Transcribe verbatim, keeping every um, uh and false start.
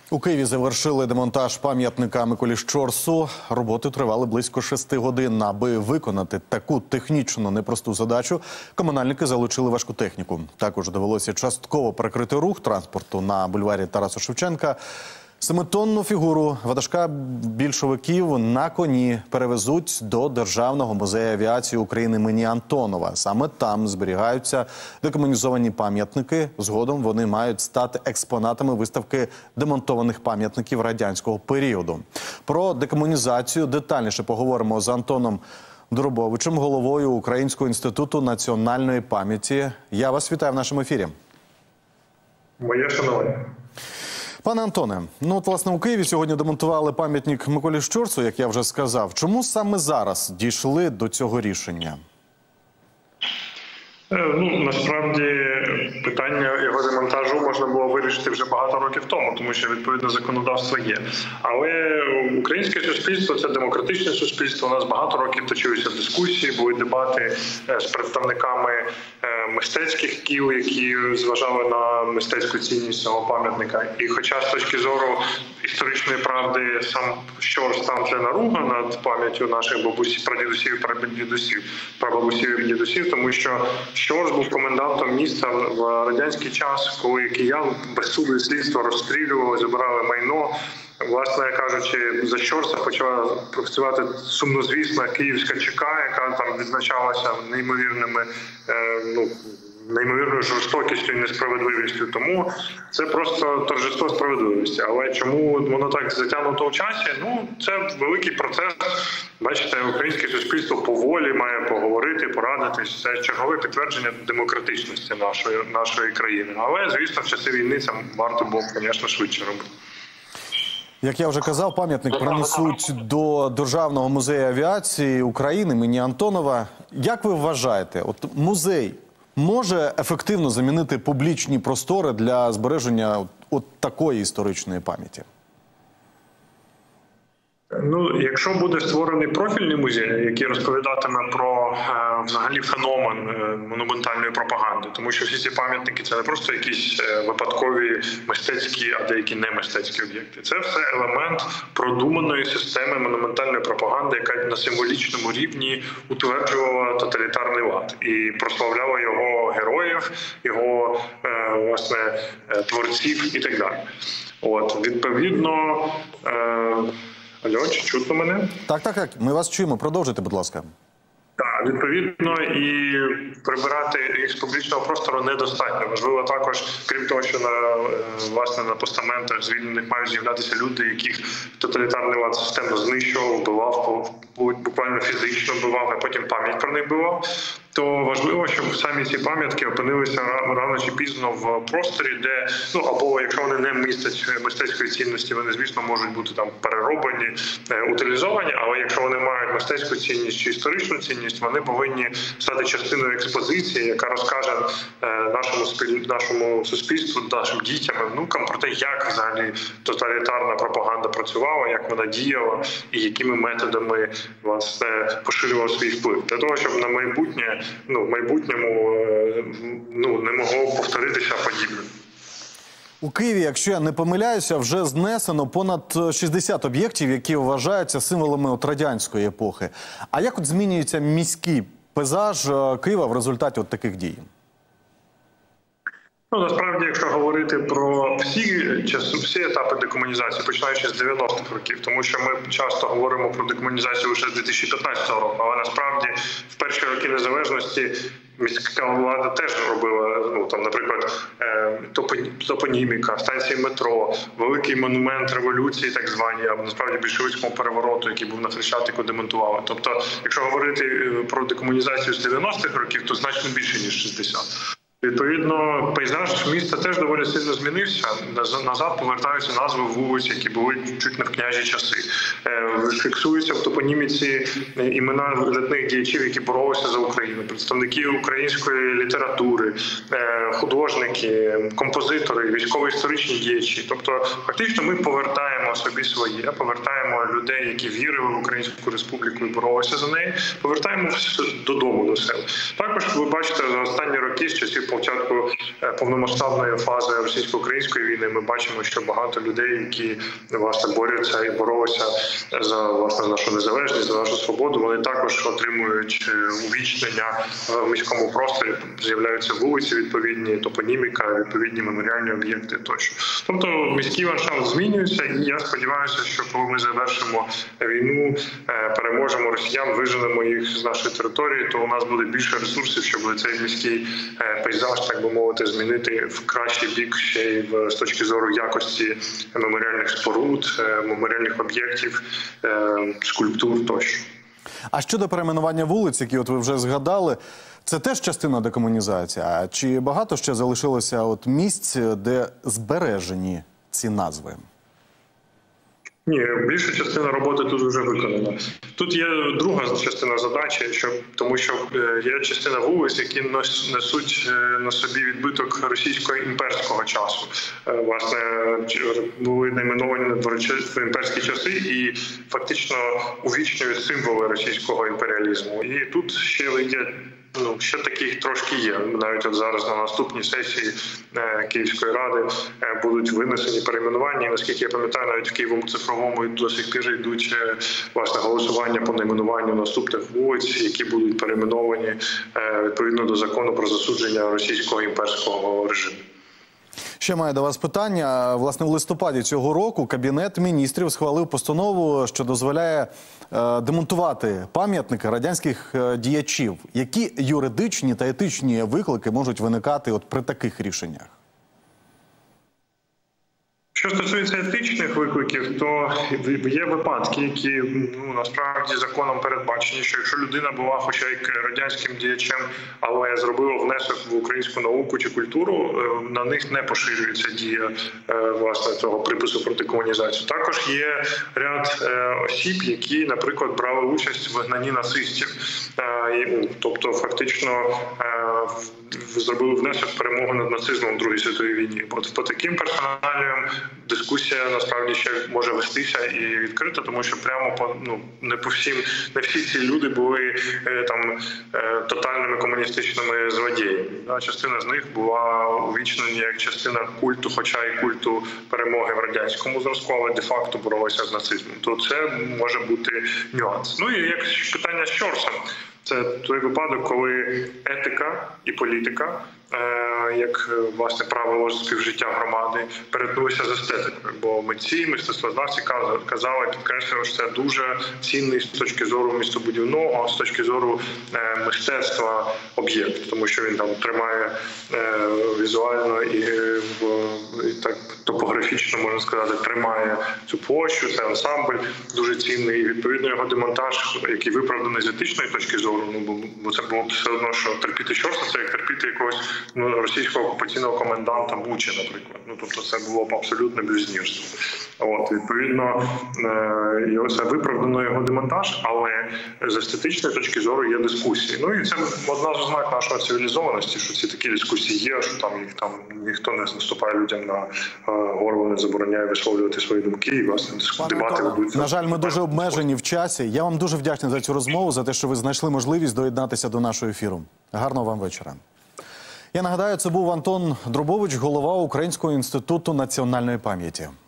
У Києві завершили демонтаж пам'ятника Миколі Щорсу. Роботи тривали близько шести годин. Аби виконати таку технічно непросту задачу, комунальники залучили важку техніку. Також довелося частково перекрити рух транспорту на бульварі Тараса Шевченка. Семитонну фігуру ватажка більшовиків на коні перевезуть до Державного музею авіації України імені Антонова. Саме там зберігаються декомунізовані пам'ятники. Згодом вони мають стати експонатами виставки демонтованих пам'ятників радянського періоду. Про декомунізацію детальніше поговоримо з Антоном Доробовичем, головою Українського інституту національної пам'яті. Я вас вітаю в нашому ефірі. Моє шанування. Пане Антоне, ну от, власне, у Києві сьогодні демонтували пам'ятник Миколі Щорсу, як я вже сказав. Чому саме зараз дійшли до цього рішення? Ну, насправді, питання його демонтажу можна було вирішити вже багато років тому, тому що відповідне законодавство є. Але українське суспільство – це демократичне суспільство. У нас багато років точилися дискусії, були дебати з представниками мистецьких кіл, які зважали на мистецьку цінність цього пам'ятника. І хоча з точки зору історичної правди сам Щорс там це наруга над пам'яттю наших бабусів, прадідусів, прабабусів, прабабусів і дідусів, тому що Щорс був комендантом міста в радянський час, коли киян без суду і слідства розстрілювали, забирали майно. Власне кажучи, за Щорса почала працювати сумнозвісна київська ЧК, яка там відзначалася неймовірними, ну, неймовірною жорстокістю і несправедливістю. Тому це просто торжество справедливості. Але чому воно так затягнуто в часі? Ну, це великий процес. Бачите, українське суспільство поволі має поговорити, порадитись. Це чергове підтвердження демократичності нашої, нашої країни. Але, звісно, в часи війни це варто було, звісно, швидше робити. Як я вже казав, пам'ятник принесуть до Державного музею авіації України імені Антонова. Як ви вважаєте, от музей може ефективно замінити публічні простори для збереження от, от такої історичної пам'яті? Ну, якщо буде створений профільний музей, який розповідатиме про е, взагалі феномен е, монументальної пропаганди, тому що всі ці пам'ятники – це не просто якісь е, випадкові мистецькі, а деякі не мистецькі об'єкти. Це все елемент продуманої системи монументальної пропаганди, яка на символічному рівні утверджувала тоталітарний лад і прославляла його героїв, його е, власне е, творців і так далі. От, відповідно, е, Алло, чи чутно мене? Так, так, так. Ми вас чуємо. Продовжуйте, будь ласка. Так, відповідно, і прибирати їх з публічного простору недостатньо. Важливо також, крім того, що на, власне, на постаментах звільнених мають з'являтися люди, яких тоталітарний лад системно знищував, вбивав, буквально фізично вбивав, а потім пам'ять про них вбивав, то важливо, щоб самі ці пам'ятки опинилися рано чи пізно в просторі, де, ну, або якщо вони не містять мистецької цінності, вони, звісно, можуть бути там перероблені, утилізовані, але якщо вони мають мистецьку цінність чи історичну цінність, вони повинні стати частиною експозиції, яка розкаже нашому, нашому суспільству, нашим дітям, внукам про те, як взагалі тоталітарна пропаганда працювала, як вона діяла і якими методами, власне, поширювала свій вплив. Для того, щоб на майбутнє, ну, в майбутньому, ну, не могло повторитися подібне. У Києві, якщо я не помиляюся, вже знесено понад шістдесят об'єктів, які вважаються символами от радянської епохи. А як от змінюється міський пейзаж Києва в результаті от таких дій? Ну, насправді, якщо говорити про всі, всі етапи декомунізації, починаючи з дев'яностих років, тому що ми часто говоримо про декомунізацію лише з дві тисячі п'ятнадцятого року, але насправді в перші роки незалежності міська влада теж робила, ну, там, наприклад, топоніміка, станції метро, великий монумент революції, так звані, або насправді більшовицькому перевороту, який був на Хрещатику, демонтували. Тобто, якщо говорити про декомунізацію з дев'яностих років, то значно більше, ніж шістдесят. Відповідно, пейзаж міста теж доволі сильно змінився. Назад повертаються назви вулиць, які були чуть не в княжі часи. Фіксуються в топоніміці імена видатних діячів, які боролися за Україну. Представники української літератури, художники, композитори, військово-історичні діячі. Тобто, фактично, ми повертаємо собі своє, повертаємо людей, які вірили в Українську Республіку і боролися за неї, повертаємо додому до себе. Також ви бачите, за останні роки з часів початку повномасштабної фази російсько-української війни ми бачимо, що багато людей, які власне борються і боролися за власне нашу незалежність, за нашу свободу, вони також отримують увічнення в міському просторі. З'являються вулиці відповідні, топоніміка, відповідні меморіальні об'єкти тощо. Тобто міський ландшафт змінюється, і я сподіваюся, що коли ми завершимо війну, переможемо росіян, виженемо їх з нашої території, то у нас буде більше ресурсів, щоб цей міський пейзаж, так би мовити, змінити в кращий бік ще й в, з точки зору якості меморіальних споруд, меморіальних об'єктів, скульптур тощо. А щодо перейменування вулиць, які от ви вже згадали, це теж частина декомунізації? А чи багато ще залишилося от місць, де збережені ці назви? Ні, більша частина роботи тут вже виконана. Тут є друга частина задачі, що, тому що є частина вулиць, які несуть на собі відбиток російського імперського часу. Власне, були найменовані в імперські часи і фактично увічнюють символи російського імперіалізму. І тут ще є Ну, ще таких трошки є. Навіть от зараз на наступній сесії е, Київської ради е, будуть винесені перейменування. І, наскільки я пам'ятаю, навіть в Києвому цифровому до сих пір йдуть е, власне голосування по найменуванню наступних вулиць, які будуть перейменовані е, відповідно до закону про засудження російського імперського режиму. Ще маю до вас питання. Власне, в листопаді цього року Кабінет міністрів схвалив постанову, що дозволяє е, демонтувати пам'ятники радянських е, діячів. Які юридичні та етичні виклики можуть виникати от при таких рішеннях? Що стосується етичних викликів, то є випадки, які ну, насправді законом передбачені, що якщо людина була хоча й радянським діячем, але зробила внесок в українську науку чи культуру, на них не поширюється дія власне цього припису проти комунізації. Також є ряд осіб, які, наприклад, брали участь в вигнанні нацистів, тобто фактично зробили внесок в перемогу над нацизмом в Другій світовій війні. От по таким персоналіям дискусія насправді ще може вестися і відкрита, тому що прямо по ну не по всім, не всі ці люди були е, там е, тотальними комуністичними злодіями. Да, частина з них була увічнена як частина культу, хоча й культу перемоги в радянському зразку, але де-факто боролися з нацизмом. То це може бути нюанс. Ну і як питання з Щорсом. Це той випадок, коли етика і політика, як власне правило співжиття громади, перетнулися з естетикою. Бо митці, мистецтвознавці казали, підкреслювали, що це дуже цінний з точки зору містобудівного, з точки зору мистецтва об'єкт, тому що він там тримає візуально і, і так топографічно, можна сказати, тримає цю площу, це ансамбль дуже цінний. І відповідно його демонтаж, який виправданий з етичної точки зору, ну бо це було все одно, що терпіти Щорса, це як терпіти якогось ну, російського окупаційного коменданта Бучі, наприклад. Ну, тобто це було б абсолютно блюзнірство. От, відповідно, його це виправдано його демонтаж, але з естетичної точки зору є дискусії. Ну і це одна з ознак нашої цивілізованості, що ці такі дискусії є, що там їх там ніхто не наступає людям на горло, не забороняє висловлювати свої думки і, власне, дебати ведуться. На жаль, ми дуже обмежені в часі. Я вам дуже вдячний за цю розмову, за те, що ви знайшли можливість доєднатися до нашого ефіру. Гарного вам вечора. Я нагадаю, це був Антон Друбович, голова Українського інституту національної пам'яті.